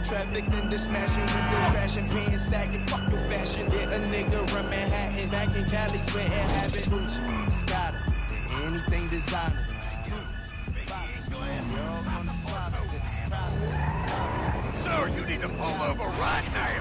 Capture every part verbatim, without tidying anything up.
traffic, vendor smashing windows, crashing, pants sagging, fuck your fashion. Yeah, a nigga run Manhattan, back in Cali, sweating habit. Gucci, Scotta, anything designer. Sir, you need to pull over right now.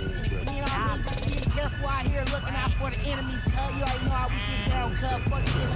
Looking out for the enemies, cuz you already know how we get down, cuz fuck you.